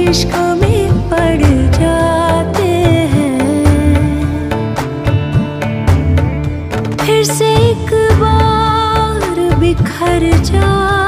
इश्क में पड़ जाते हैं। फिर से एक बार बिखर जा